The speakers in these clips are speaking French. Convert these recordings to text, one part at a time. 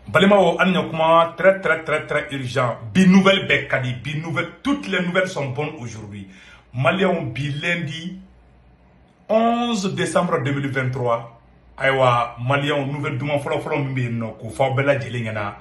Balimao Anyakuma, très urgent. Bi nouvelle Bekadi, bi nouvelle. Toutes les nouvelles sont bonnes aujourd'hui. Malion bi lundi 11 décembre 2023. Aywa, Malion nouvelle Douma Folo Mbino, ko Fabela Djelingana.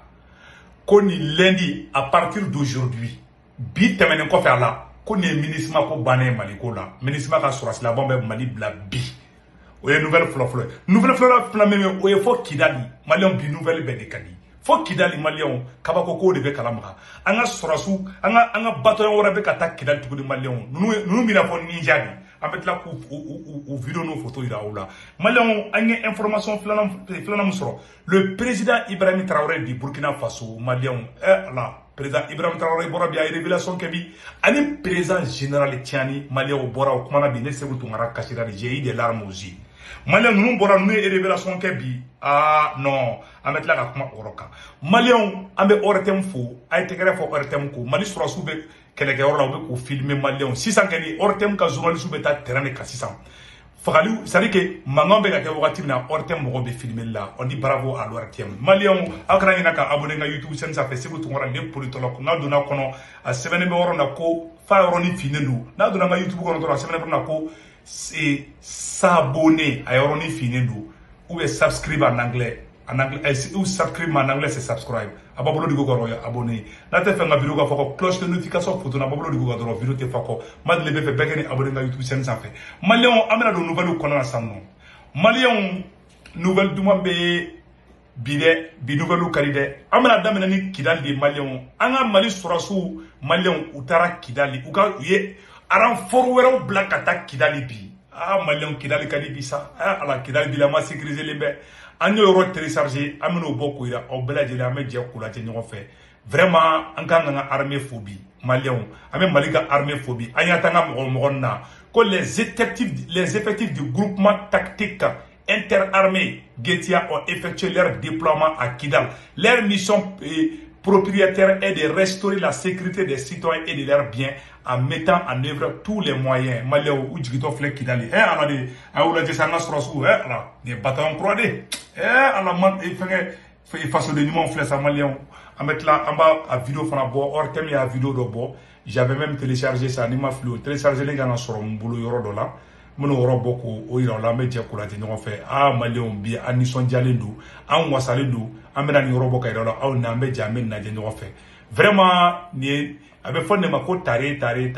Koni lundi, à partir d'aujourd'hui, bi temenen ko faire là. Koni ministre ko bané Maliko là. Ministre ka sur la bombe Mali bla bi. Oye nouvelle fleur. Nouvelle fleur flameme oye fo Kidali. Malion bi nouvelle Bekadi. Fo Kidali Malion kabako ko de be kalamra. Anga sorasu, anga bato wora be kata Kidali tuko de Malion. Nous mira fo ninjadi. Avec la ou vidéo nos photos ira oula. Malion anga information flanam soro. Le président Ibrahim Traoré du Burkina Faso Malion là. Président Ibrahim Traoré bora bi ay révélation kebi ani président général Tiani Malion bora o kumana bi ne sebu tungara kashira de j'ai eu des larmes aux yeux. Malion nous bora nous révélation kebi ah non amet la kuma oroka Malion ambe ortem fo ay tegere fo ortem ko Mali sura sube keleke orla be ko filmer Malion 600 keni ortem ka journaliste be ta terrain ka 600 Fagali, ça veut dire que Mangambe a été na ortem mo be filmer là. On dit bravo à l'ortem. Malion, akra ina ka abonné na YouTube sen ça fait c'est tout ngora le politologue. Na dona kono a sevene be worona ko fa oroni finenu. Na dona ma YouTube kono to a sevene na ko c'est s'abonner à oroni finenu ou subscribe en anglais. En anglais ou subscribe en anglais c'est subscribe. Ababolo digo goro ya abonné. Na te fenga vidéo ga fako cloche de notification photo na babolo digo goro vidéo te fako. Madle be fe bekeni abonné na YouTube sen ça fait. Malion amena do nouvelle ko na sanno. Malion nouvelle duma be bide bi nouvelle karide. Amena damena ni Kidali de Malion. Anga Mali surasu Malion utara Kidali. Uka ye aran forwero black attack Kidali bi. Ah Malion Kidali kadi sa. Ah ala Kidali bi la ma sécuriser les be. An yo télécharger ameno boko ira o bela jeli ame je kula te ñogo fe vraiment an ka nga armée phobie Malion ame malika armée phobie ayata nga mo na ko les effectifs du groupement tactique interarmée Getia ont effectué leur déploiement à Kidal. Leur mission propriétaire est de restaurer la sécurité des citoyens et de leurs biens en mettant en œuvre tous les moyens. Malion ou jigito flek Kidali ala de awula je sanga srosu ala des bataillons croisés ala man fait face de numéro flèche à Malion à mettre là en bas à vidéo fana bo ortem ya vidéo do bo j'avais même téléchargé ça ni ma flou télécharger les gars sur mon boulot yoro dola mono woro boko o ira la media kula te no fait ah Malion bi anison jalendu an wasalendu amena ni yoro boka ira la au na media men na je no fait vraiment ni avec fond de ma côte taré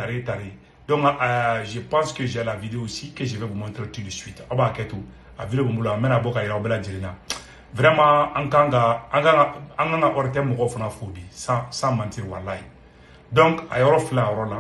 donc je pense que j'ai la vidéo aussi que je vais vous montrer tout de suite aba ketou a vidéo mula mena boka ira bela jelina vraiment anganga ortem mo fona phobie sans mentir wallahi donc ayoro fla là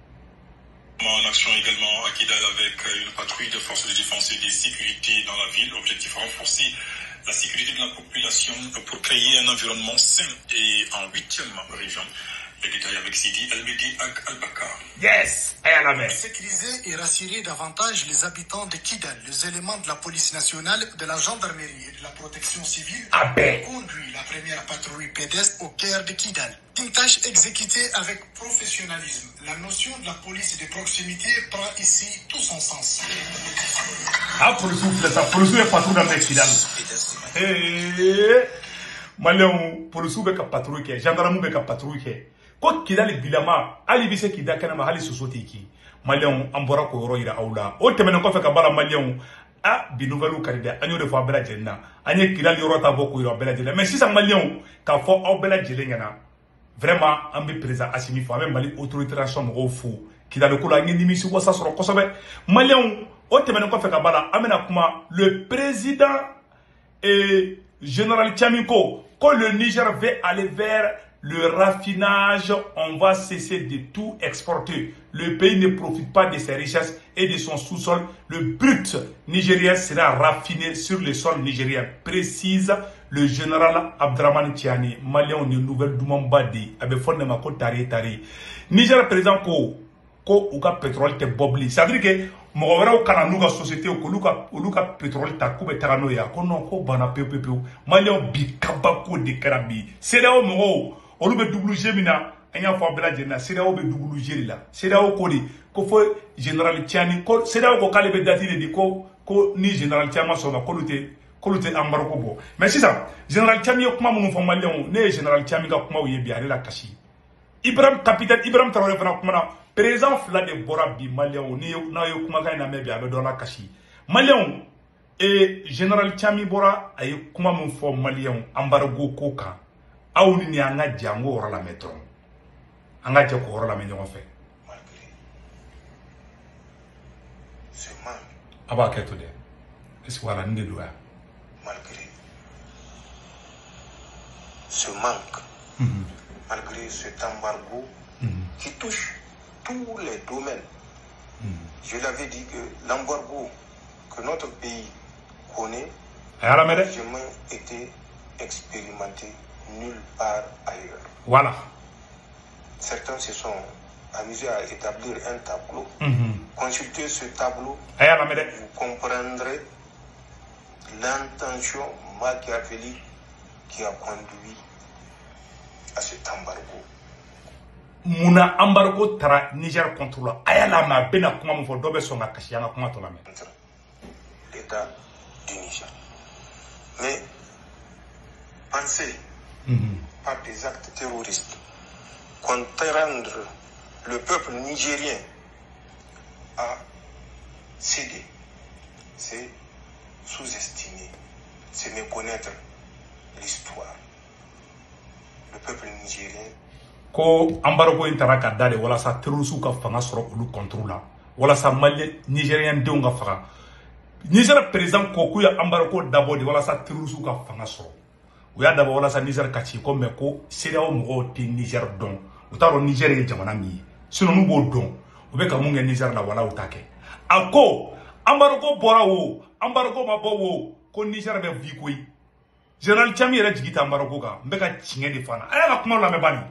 en action également à Kidal avec une patrouille de forces de défense et de sécurité dans la ville. Objectif renforcer la sécurité de la population pour créer un environnement sain et en 8e région. Les détails avec Sidi Elbedi Al-Bakar. Yes, Sécuriser et rassurer davantage les habitants de Kidal. Les éléments de la police nationale, de la gendarmerie et de la protection civile ont conduit la première patrouille pédestre au cœur de Kidal. Une tâche exécutée avec professionnalisme. La notion de la police de proximité prend ici tout son sens. Ah, pour le souffle, ça, pour le souffle, patrouille dans Kidal. Malion, pour le souffle, patrouille, gendarme, patrouille. Ko Kidali bilama ali bise kida kana mahali société ki Malion ambora ko yoro ira aula o temene ko fe ka bala Malion a bi nouvelle karida anyo de fo bela jenna anye Kidali yoro ta boko yoro bela jenna mais si ça Malion ka fo o bela jelengana vraiment ambi président Assimi fo même Mali autorisation mo fo Kidali ko la ngi dimi si wasa soro kosobe Malion o temene ko fe ka bala amena kuma le président et général Tiamiko quand le Niger veut aller vers le raffinage, on va cesser de tout exporter. Le pays ne profite pas de ses richesses et de son sous-sol. Le brut nigérien sera raffiné sur le sol nigérien, précise le général Abdraman Tiani. Malion de nouvelle Doumambadi, avec fondement tari. Niger présent ko uka pétrole te bobli. Ça veut dire que mogawera o kana nuga société o luka pétrole ta kube tagano ya ko non ko bana pepe. Malion bi kabako de karabi. C'est là au mogo. On be double gemina anya fo bela jenna CEDEAO be double geri la CEDEAO ko di ko fo général Tiani ko CEDEAO ko kale be dati de ko ni général Tiama so ko lute k'olu tɛ embargo bɔ mais sisan général Thiam ye kuma minnu fɔ maliyɛnw ne ye général Thiam ka kumaw ye bi ale la kasi capitaine Ibrahim Traoré fana kumana président fila de bɔra bi maliyɛnw n'a ye kumakan in lamɛn bi a bɛ dɔ la kasi maliyɛnw général Thiam bɔra a ye kuma min fɔ maliyɛnw embargo ko kan aw ni an ka jɛ an k'o yɔrɔ lamɛn dɔrɔn an ka jɛ k'o yɔrɔ lamɛn ɲɔgɔn fɛ a b'a kɛ to dɛ est-ce que voilà ni de don ya malgré ce manque, malgré cet embargo qui touche tous les domaines. Je l'avais dit que l'embargo que notre pays connaît n'a jamais été expérimenté nulle part ailleurs. Voilà. Certains se sont amusés à établir un tableau. Consultez ce tableau, vous comprendrez l'intention machiavélique qui a conduit à cet embargo. Muna embargo tara Niger contrôle ayala ma bena kuma mo fo dobe songa kashianga kuma to lame l'État du Niger. Mais penser par des actes terroristes contraindre le peuple nigérien à céder, c'est sous-estimer, c'est méconnaître l'histoire. Le peuple nigérien ko embargo intara ka dade wala sa terroristes ka fanga soro ulu contrôle la wala sa malien nigérien de nga faga Niger président ko ku ya embargo d'abord wala sa terroristes ka fanga soro o ya d'abord wala sa Niger ka ci ko me ko CEDEAO mo te Niger don o taro Niger ye jamana mi sinon nu bo don o be ka mun nge Niger la wala o take ako embargo bora wo embargo ma bo wo ko Niger be vi koy général Thiam yere jigita embargo ka mbeka cinge de fana aya ka kuma la me bani.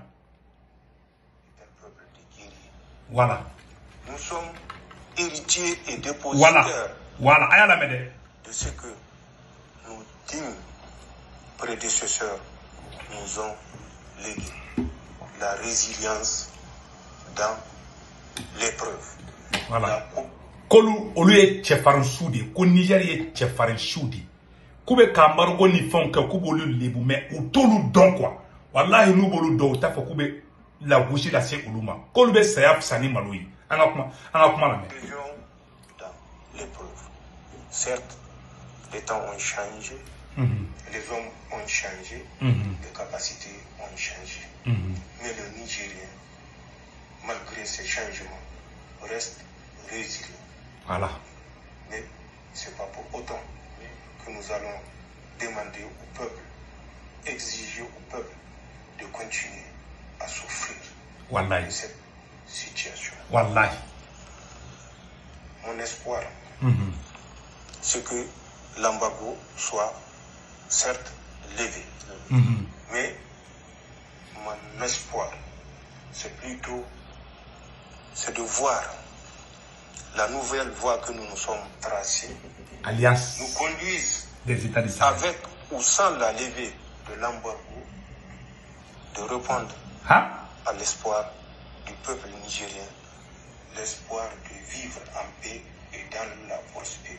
Voilà. Nous sommes héritiers et dépositaires de ce que nos dignes prédécesseurs nous ont légué. La résilience dans l'épreuve. Voilà. Kolu oluye chefarin soudi, ko Niger ye chefarin soudi. Koube kambargo ni fonke kubolu lebu mais ou tolu don quoi. Wallahi nous bolu do ta fa koube la bouche la se uluma kolbe sayap sani maloui anga kuma la mais dans l'épreuve. Certes, les temps ont changé, les hommes ont changé, les capacités ont changé, mais le Nigérien, malgré ces changements, reste résilient. Voilà. Mais c'est pas pour autant que nous allons demander au peuple, exiger au peuple de continuer à souffrir de cette situation. Wallahi. Mon espoir, c'est que l'embargo soit certes levé. Mais mon espoir, c'est plutôt de voir la nouvelle voie que nous nous sommes tracée Alliance nous conduise des États d'Israël avec ou sans la levée de l'embargo de répondre à l'espoir du peuple nigérien, l'espoir de vivre en paix et dans la prospérité.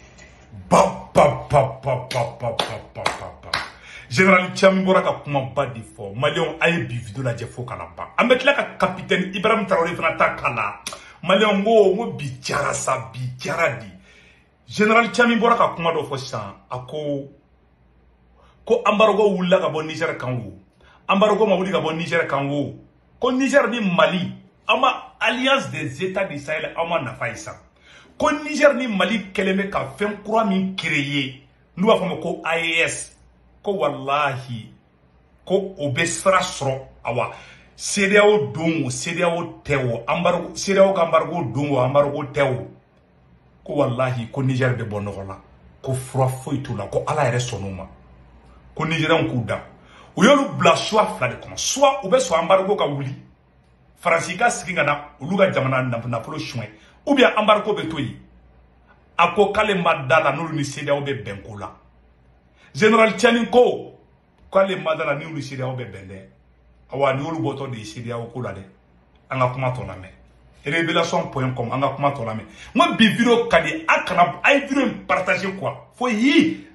Général Thiam bora ka kuma ba di fo malien ay bi video la je fo kala ba amet la ka capitaine Ibrahim Traoré fana ta kala malien ngo bi jara sa bi jara di Général Thiam bora ka kuma do fo san ako ko embargo wulla ka bo Niger kanwo embargo ma wuli ka bo Niger kanwo ko Niger ni Mali ama alliance des États du Sahel ama na faisa ko Niger ni Mali keleme ka fen kura min créer nous va famo ko AES ko wallahi ko obesra sro awa CEDEAO don CEDEAO tewo embargo CEDEAO ka embargo don embargo tewo ko wallahi ko Niger be bonola ko fro foitu la ko ala ere sonoma ko Nigerian kuda o yolu bla choix fla de comme soit ou be so embargo ka wuli France ka siginga na uluga jamana na polo chouin ou bien embargo be toyi ako kale madala no ni CEDEAO be benkola Général Thiam ko kale madala ni ulu CEDEAO be bende awa ni ulu boto de CEDEAO ko la de anga kuma to na me révélation.com anga kuma to la me mo bi video kadi akana ay video partager quoi fo yi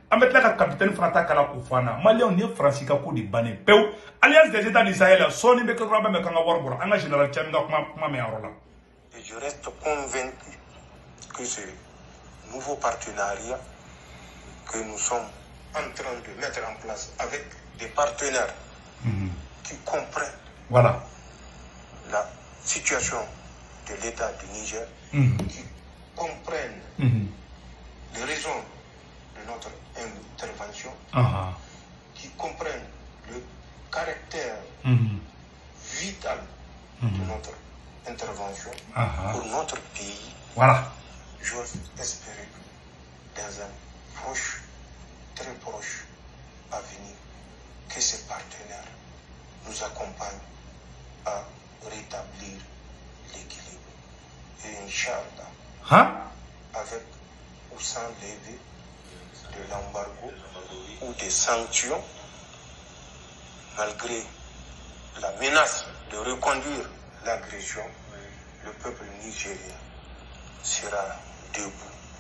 Ametla ka capitaine Frata kala kufana. Malien ni Francis ka ko di bané. Peu alliance des États du Sahel soni be ko rabe me kanga warbor anga général Tchanga kuma me arola. Et je reste convaincu que ce nouveau partenariat que nous sommes en train de mettre en place avec des partenaires qui comprennent la situation de l'État du Niger, qui comprennent les raisons de notre intervention, qui comprennent le caractère vital de notre intervention pour notre pays. Voilà. J'ose espérer que dans un proche, très proche avenir, que ces partenaires nous accompagnent à rétablir l'équilibre. Et Inch'Allah, avec ou sans levée de l'embargo ou des sanctions, malgré la menace de reconduire l'agression, le peuple nigérien sera debout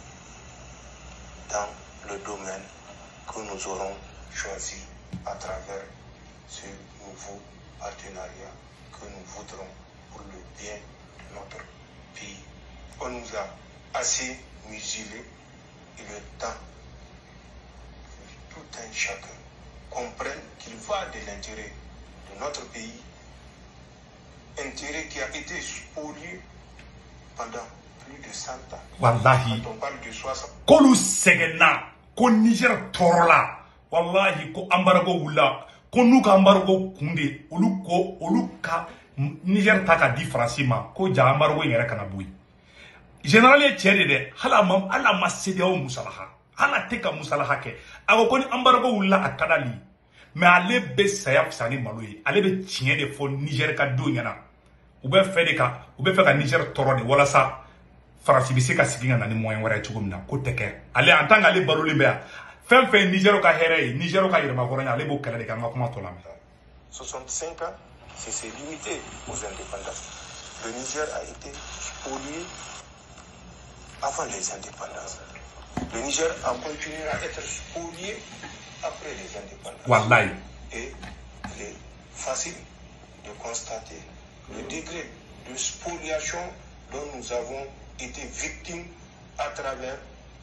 dans le domaine que nous aurons choisi à travers ce nouveau partenariat que nous voudrons pour le bien de notre pays. On nous a assez muselés. Il est temps que tout un chacun comprenne qu'il va de l'intérêt de notre pays, intérêt qui a été spolié pendant plus de 100 ans. Wallahi. Quand on parle de 60. Kolu segena, ko Niger torola. Wallahi ko embargo wula, ko nuka embargo kunde, oluka Niger taka di Francima, ko ja embargo ngere kana bui. Général ye chere de hala ma CEDEAO musalaha. Hala teka musalaha ke. Ago ko ni embargo wula akadali. Mais ale be sayap sani maloyi, ale be tiɲɛ de fɔ Niger ka do ɲɛna. U bɛ fɛ ka Niger tɔrɔ de walasa Faransi bɛ se ka sigi ka na ni moyen wɛrɛ cogo min na ko tɛ kɛ. Ale en tant qu'ale barolen bɛ yan, fɛn fɛn Niger ka hɛrɛ ye, Niger ka yɛrɛmahɔrɔnya ale b'o kɛlɛ de kɛ an ka kuma tɔ lamɛn. 65 ans, c'est limité aux indépendances. Le Niger a été spolié avant les indépendances. Le Niger a continué à être spolié après les indépendances. Wallahi. Et il est facile de constater le degré de spoliation dont nous avons été victimes à travers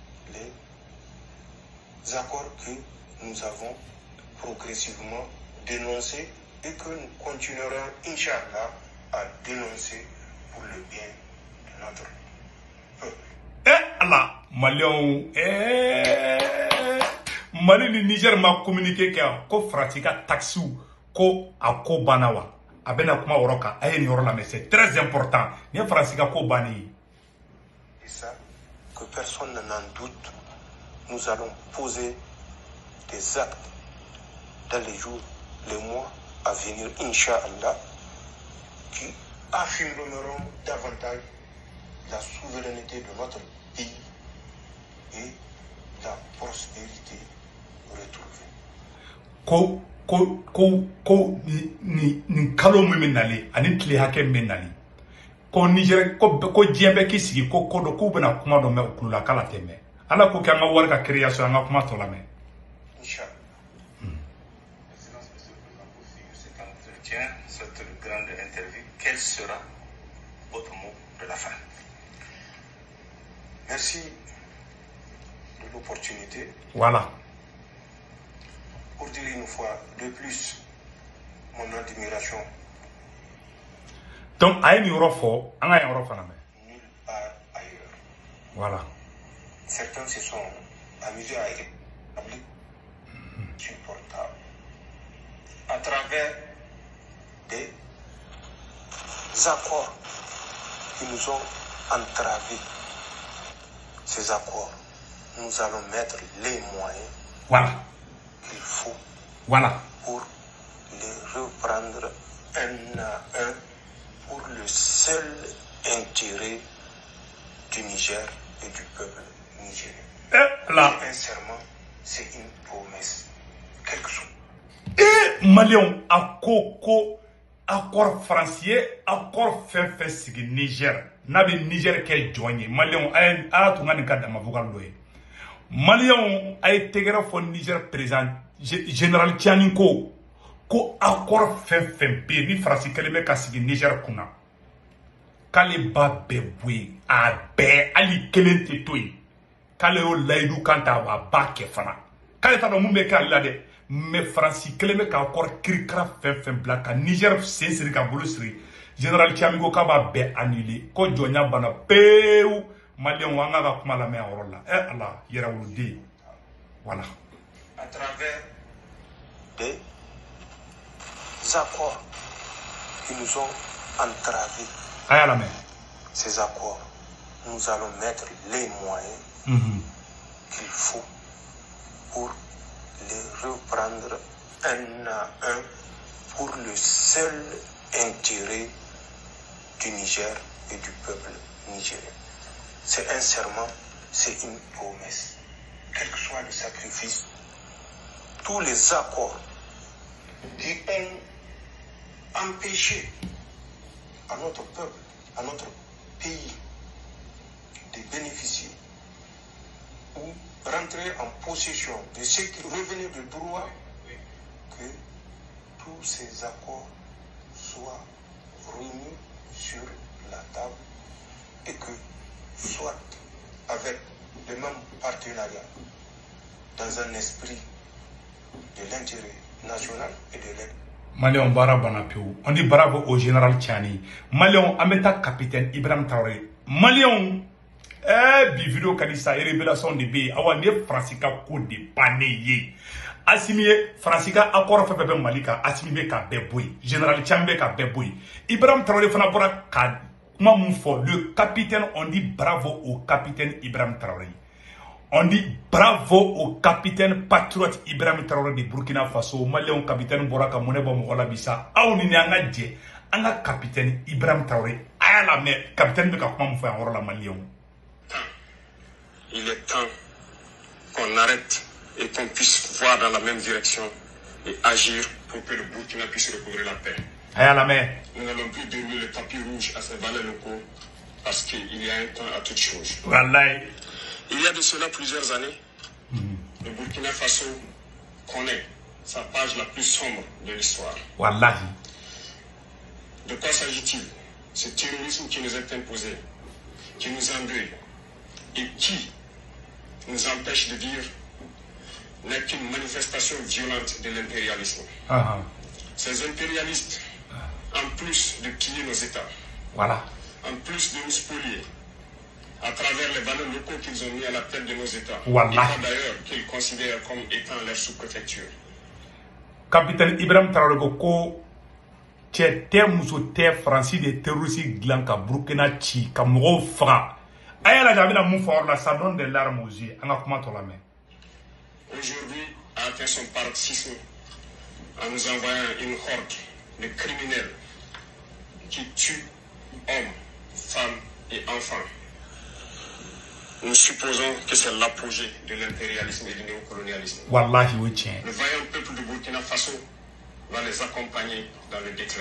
les accords que nous avons progressivement dénoncés et que nous continuerons, Inch'Allah, à dénoncer pour le bien de notre peuple. Allah, Malion, Mali ni Niger ma communiqué ko Faransi ka taxi ko ako banawa. Abena kuma oroka, aye ni orla, mais c'est très important. Ni Faransi ka ko bani. Et ça, que personne n'en doute, nous allons poser des actes dans les jours, les mois à venir, Inch'Allah, qui affirmeront davantage la souveraineté de notre pays et la prospérité retrouvée. Ni kalo min nali ani tile hakɛ min nali ko Niger ko diɲɛ bɛ k'i sigi ko do k'u bɛna kuma dɔ mɛn o kulo la k'ala tɛ mɛn ala ko kɛ an ka wari ka création an ka kuma tɔ lamɛn. Inch'Allah. Cet entretien, cette grande interview, quel sera votre mot de la fin? Merci de l'opportunité. Voilà. Pour dire une fois de plus mon admiration. Donc, à une euro un euro nulle part ailleurs. Voilà. Certains se sont amusés à établir supportable à travers des accords qui nous ont entravés. Ces accords, nous allons mettre les moyens. Voilà. Il faut pour les reprendre un à un pour le seul intérêt du Niger et du peuple nigérien. Là. Un serment, c'est une promesse. Quelque chose. Et Malion, accord français, accord fait sigi Niger. N'a Niger qui est joigné. Malion, a tout le monde a vocal. Maliens a été au Niger présent général Tiani ko accord fait ni France kelebe kasigi Niger kuna kale ba bebwe a be ali kelente toy kale o laydu kanta wa ba ke fana kale ta do mumbe ka la de mais France kelebe ka accord krikra fait black Niger sensiri ka bolusri général Tiani ko ka ba be annulé ko jonya bana peu Malien wanga ga kuma la me orola Allah yera wulde voilà à travers des accords qui nous ont entravés. Aya la main. Ces accords, nous allons mettre les moyens qu'il faut pour les reprendre un à un pour le seul intérêt du Niger et du peuple nigérien. C'est un serment, c'est une promesse. Quel que soit le sacrifice, tous les accords qui ont empêché à notre peuple, à notre pays de bénéficier ou rentrer en possession de ce qui revenait de droit, que tous ces accords soient remis sur la table et que soit avec le même partenariat, dans un esprit de l'intérêt national et de l'aide. Malion Barabanapio, on dit bravo au général Tiani. Malion Ameta capitaine Ibrahim Traoré. Malion, bi vidéo kadisa et révélation de B, awa ne Francika ko de panéye. Assimilé, Francika accord fait Malika, assimilé ka beboui, général Tiambe ka beboui. Ibrahim Traoré fana bora ka le capitaine, on dit bravo au capitaine Ibrahim Traoré. On dit bravo au capitaine patriote Ibrahim Traoré de Burkina Faso. Malien capitaine Boraka Moneba Mogola Bissa. Aouni anga dje. Anga capitaine Ibrahim Traoré. Aya la mer. Capitaine de Kakma Moufa en la Malien. Il est temps qu'on arrête et qu'on puisse voir dans la même direction et agir pour que le Burkina puisse recouvrer la paix. Aya la mer. Nous n'allons plus dérouler le tapis rouge à ces valets locaux parce qu'il y a un temps à toute chose. Wallahi. Il y a de cela plusieurs années, le Burkina Faso connaît sa page la plus sombre de l'histoire. Wallahi. De quoi s'agit-il? Ce terrorisme qui nous est imposé, qui nous endeuille et qui nous empêche de vivre n'est qu'une manifestation violente de l'impérialisme. Ces impérialistes, en plus de piller nos États, voilà, en plus de nous spolier, à travers les valeurs locaux qu'ils ont mis à la tête de nos États, voilà, et d'ailleurs qu'ils considèrent comme étant leur sous-préfecture. Capitaine Ibrahim Traoré ko tete muso te Francis de terroristes glanka Burkina chi kamro fra ayala jamina mu for la ça donne des larmes aux yeux. Aujourd'hui a atteint son paroxysme en nous envoyant une horde de criminels qui tuent hommes, femmes et enfants. Nous supposons que c'est l'apogée de l'impérialisme et du néocolonialisme. Wallahi, oui, tiens. Le vaillant peuple de Burkina Faso va les accompagner dans le déclin.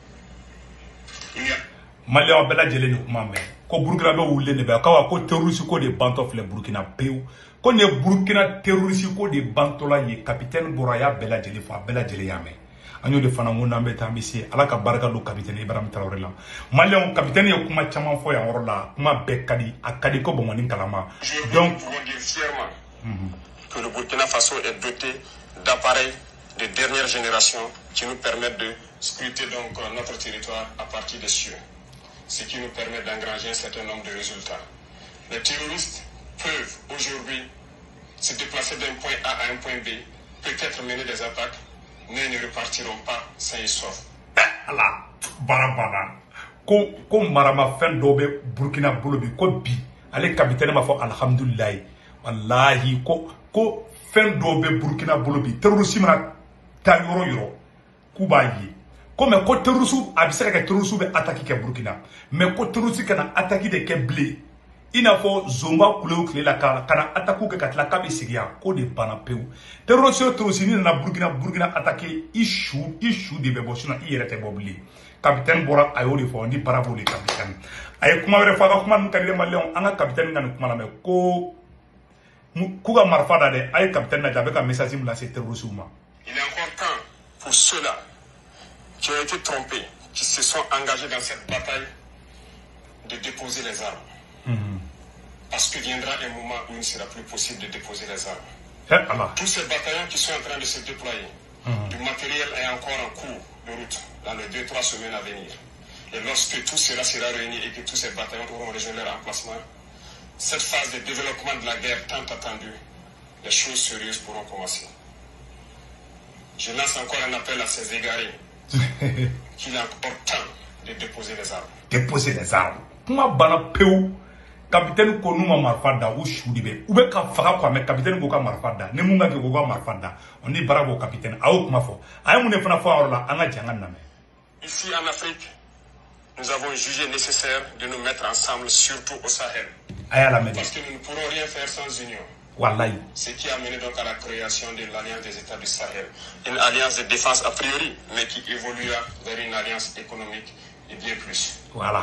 Il y a Malien bela jele ni kuma me ko Burkina be wulle ne be kawa ko terroriste ko de bantof le Burkina peu ko ne Burkina terroriste ko de bantola ye capitaine Boraya bela jele fa bela jele yame anyo de fana ngona be tambisi ala ka barka do capitaine Ibrahim Traoré la Malien capitaine ye kuma chama fo ya orla kuma be kadi akadi ko bomani kalama donc nous pouvons dire fièrement que le Burkina Faso est doté d'appareils de dernière génération qui nous permettent de scruter donc notre territoire à partir des cieux, ce qui nous permet d'engranger un certain nombre de résultats. Les terroristes peuvent aujourd'hui se déplacer d'un point A à un point B, peut-être mener des attaques, mais ne repartiront pas sains et saufs. Allah, barabana. Ko marama fen dobe Burkina bolobi ko bi ale capitaine ma fo alhamdulillah wallahi ko fen dobe Burkina bolobi terrorisme na ta yoro kuba yi ko me ko terrorisme abisaka ka terrorisme be attaquer ke Burkina mais ko terrorisme kana attaquer de ke blé ina fo zomba kuleu kle la kana attaquer ka tla ka be sigia ko de bana peu terrorisme na Burkina attaquer ishu de be bosuna irete bobli capitaine Bora ayori fo ndi parabole capitaine ay kuma were fa kuma nkadile malion anga capitaine ngani kuma la me ko Kouga Marfada de aïe capitaine n'a avec un message là c'est terroriste. Il est encore temps pour ceux-là qui ont été trompés, qui se sont engagés dans cette bataille, de déposer les armes. Parce que viendra un moment où il ne sera plus possible de déposer les armes. Tous ces bataillons qui sont en train de se déployer, du matériel est encore en cours de route dans les 2-3 semaines à venir. Et lorsque tout cela sera réuni et que tous ces bataillons auront rejoint leur emplacement, cette phase de développement de la guerre tant attendue, les choses sérieuses pourront commencer. Je lance encore un appel à ces égarés qu'il est encore temps de déposer les armes. Déposer les armes. Comment bana peu capitaine ko numa marfada ou choudibe ou be ka faga kwa me capitaine ko ka marfada ne munga ke ko ka marfada on dit bravo capitaine aou kuma fo ay mu ne fana fo orla anga jangan name. Ici en Afrique, nous avons jugé nécessaire de nous mettre ensemble, surtout au Sahel. Parce que nous ne pourrons rien faire sans union. Wallahi. Ce qui a mené donc à la création de l'Alliance des États du Sahel. Une alliance de défense a priori, mais qui évoluera vers une alliance économique et bien plus. Voilà.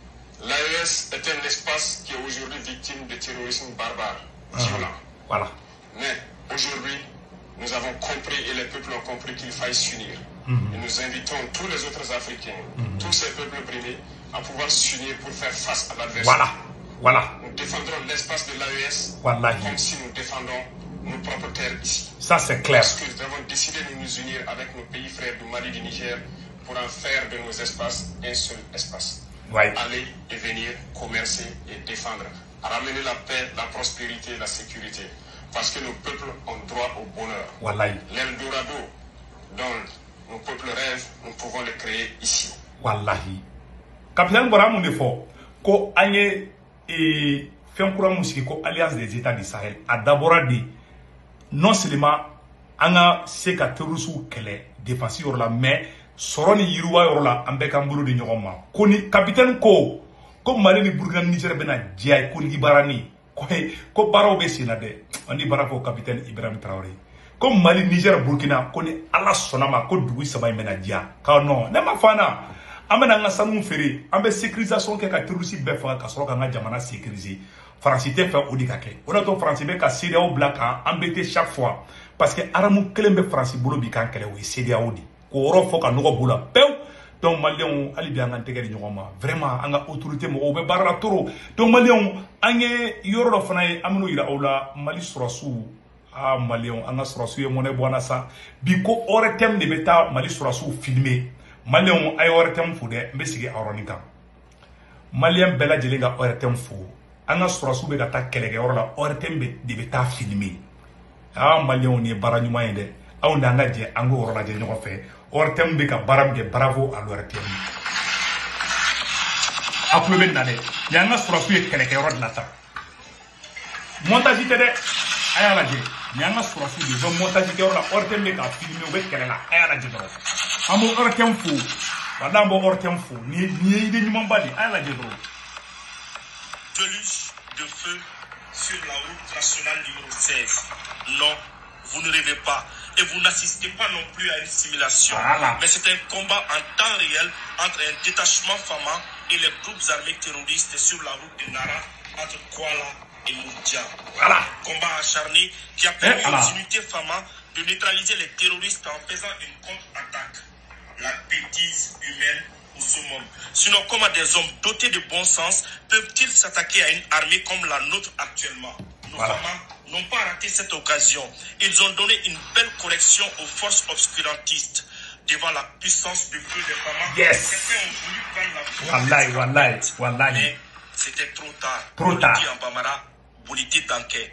L'AES est un espace qui est aujourd'hui victime de terrorisme barbare, violent. Voilà. Mais aujourd'hui, nous avons compris et les peuples ont compris qu'il faille s'unir. Et nous invitons tous les autres Africains, tous ces peuples opprimés, à pouvoir s'unir pour faire face à l'adversité. Voilà. Voilà. Nous défendrons l'espace de l'AES comme si nous défendons nos propres terres ici. Ça c'est clair. Parce que nous avons décidé de nous unir avec nos pays frères du Mali et du Niger pour en faire de nos espaces un seul espace. Ouais. Aller et venir, commercer et défendre. Ramener la paix, la prospérité et la sécurité. Parce que nos peuples ont droit au bonheur. Wallahi. L'Eldorado dont nos peuples rêvent, nous pouvons le créer ici. Wallahi. Capitaine Bora mon défaut, ko anye et Fenkura Moussiki ko Alliance des États du Sahel a d'abord dit non seulement anga seka terusu kele défensi yor la mais soroni yiruwa yor la ambeka mbulu de nyogoma ko ni capitaine ko Mali ni Burkina Niger bena jay ko ni barani ko baraw be sina de on dit bara ko capitaine Ibrahim Traoré ko Mali Niger Burkina ko ni ala sonama ko dugu sabay mena dia ka non ne ma fana amena nga sanu fere ambe sécurisation ke ka terroriste be fa ka soro ka nga jamana sécuriser France te fa odi ka ke ona to France be ka CEDEAO black embêté chaque fois parce que aramu kelembe France bolo bi kan kele we CEDEAO di ko ro fo ka no bula pew donc malien ali bi an tegeri nyoma vraiment anga autorité mo be barra toro donc malien anye yoro fana amino ira ola Mali surasu malien anga surasu e moné bona sa bi ko ore tem de beta Mali surasu filmer malien ay ore tem fu de mbesigi aronika malien bela jelinga ore tem fu anga surasu be ta kelege orla ore tem de beta filmer malien ni baranyuma yende aw nanga je ango orla je nyoko fe ore tem be ka baram de bravo à l'ore tem aklo ben nade yanga surasu e kelege orla lata montage de ayala je yanga surasu de montage ke orla ore tem be ka filmer be kelela ayala je do amo ortem fu madame ortem fu ni de nyuma bali ayala je do déluge de feu sur la route nationale numéro 16. Non, vous ne rêvez pas et vous n'assistez pas non plus à une simulation. Voilà. Mais c'est un combat en temps réel entre un détachement Fama et les groupes armés terroristes sur la route de Nara entre Kuala et Moudja. Voilà. Un combat acharné qui a permis aux unités Fama de neutraliser les terroristes en faisant une contre-attaque. La bêtise humaine au summum. Sinon, comment des hommes dotés de bon sens peuvent-ils s'attaquer à une armée comme la nôtre actuellement? Nos Fama n'ont pas raté cette occasion. Ils ont donné une belle correction aux forces obscurantistes. Devant la puissance du feu des Fama, certains ont voulu prendre la Wallahi. Mais c'était trop tard. Trop tard. On dit en Bamara, Bolité Tanké.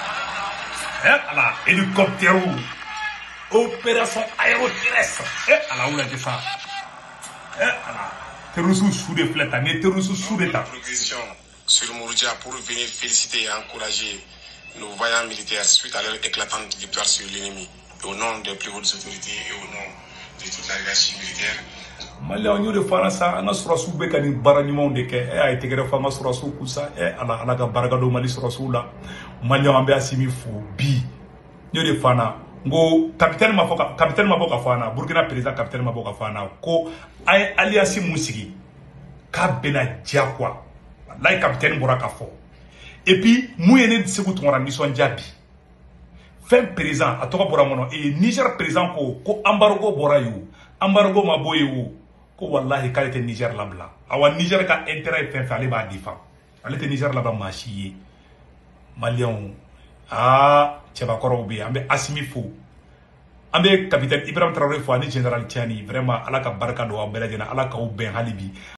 Hélicoptère. Opération aéroterrestre. Ala oula de ça. Terrorisme sous des flèches, terrorisme sous des tas. Progression sur Mourdia pour venir féliciter et encourager nos vaillants militaires suite à leur éclatante victoire sur l'ennemi. Au nom des plus hautes autorités et au nom de toute la hiérarchie militaire. Malien de France, on a surasu bekani baranyuma de ke a été greffé fanga surasu kusa ala ga baragado Mali surasu la Malien ambe asimi fu bi nyo de fana ngo capitaine maboka fana Burkina président capitaine maboka fana ko ay aliasi musigi ka bena jakwa lay capitaine boraka fo et puis mouyene de sekou ton randi son jabi fin président atoka bora mono et Niger président ko embargo bora yo embargo ma boyo ko wallahi kalite Niger labla awa Niger ka intérêt fin fallait ba difa alite Niger labla machier Malion Tcheba Korobi ambe Asimi Fou ambe capitaine Ibrahim Traoré fo ani général Tiani vraiment ala ka barka do abela jena ala ka o ben halibi